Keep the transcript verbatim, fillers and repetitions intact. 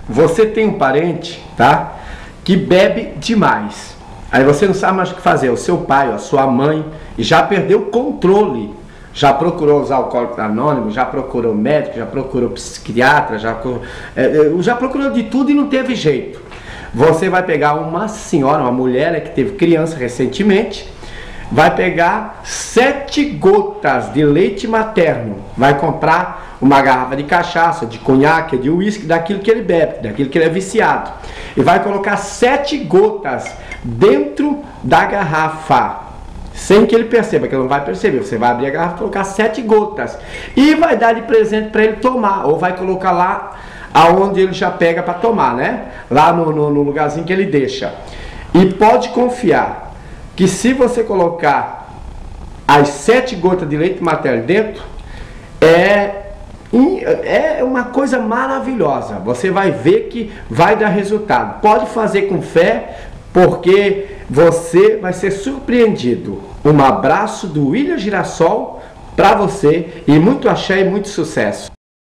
você tem um parente, tá, que bebe demais. Aí você não sabe mais o que fazer. O seu pai, a sua mãe, já perdeu o controle. Já procurou os alcoólicos anônimos, já procurou médico, já procurou psiquiatra, já, já procurou de tudo e não teve jeito. Você vai pegar uma senhora, uma mulher, né, que teve criança recentemente, vai pegar sete gotas de leite materno, vai comprar uma garrafa de cachaça, de conhaque, de uísque, daquilo que ele bebe, daquilo que ele é viciado, e vai colocar sete gotas dentro da garrafa, sem que ele perceba, que ele não vai perceber. Você vai abrir a garrafa e colocar sete gotas, e vai dar de presente para ele tomar, ou vai colocar lá aonde ele já pega para tomar, né? Lá no, no, no lugarzinho que ele deixa. E pode confiar que se você colocar as sete gotas de leite materno dentro, é, é uma coisa maravilhosa. Você vai ver que vai dar resultado. Pode fazer com fé, porque você vai ser surpreendido. Um abraço do William Girassol para você, e muito axé e muito sucesso.